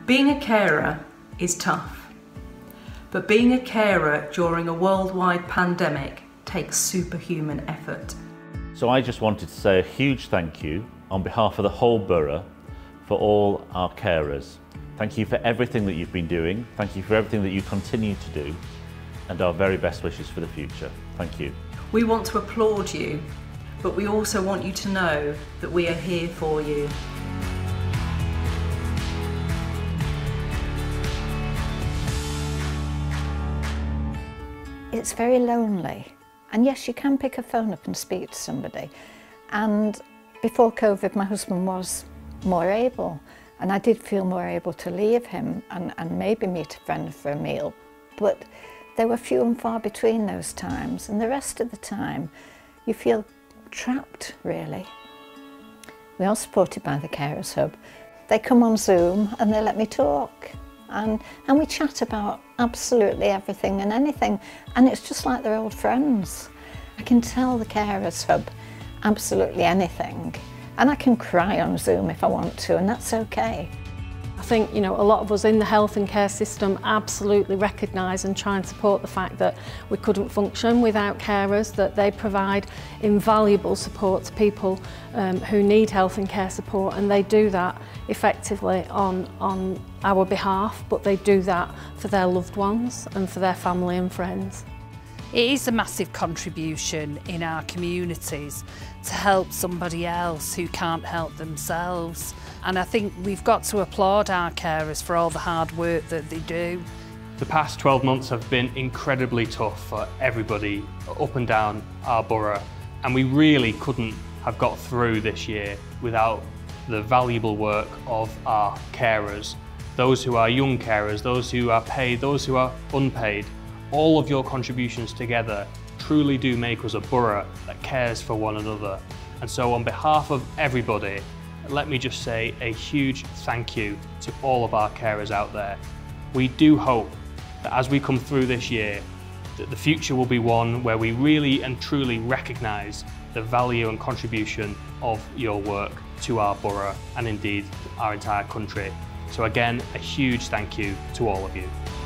Being a carer is tough, but being a carer during a worldwide pandemic takes superhuman effort. So I just wanted to say a huge thank you on behalf of the whole borough for all our carers. Thank you for everything that you've been doing. Thank you for everything that you continue to do, and our very best wishes for the future. Thank you. We want to applaud you, but we also want you to know that we are here for you. It's very lonely, and yes, you can pick a phone up and speak to somebody. And before COVID, my husband was more able, and I did feel more able to leave him and maybe meet a friend for a meal. But they were few and far between those times, and the rest of the time you feel trapped, really. We are supported by the Carers Hub. They come on Zoom and they let me talk. And we chat about absolutely everything and anything, and it's just like they're old friends. I can tell the Carers Hub absolutely anything, and I can cry on Zoom if I want to, and that's okay. I think, a lot of us in the health and care system absolutely recognise and try and support the fact that we couldn't function without carers, that they provide invaluable support to people who need health and care support, and they do that effectively on our behalf, but they do that for their loved ones and for their family and friends. It is a massive contribution in our communities to help somebody else who can't help themselves. And I think we've got to applaud our carers for all the hard work that they do. The past 12 months have been incredibly tough for everybody up and down our borough, and we really couldn't have got through this year without the valuable work of our carers. Those who are young carers, those who are paid, those who are unpaid. All of your contributions together truly do make us a borough that cares for one another. And so on behalf of everybody, let me just say a huge thank you to all of our carers out there. We do hope that as we come through this year, that the future will be one where we really and truly recognise the value and contribution of your work to our borough and indeed our entire country. So again, a huge thank you to all of you.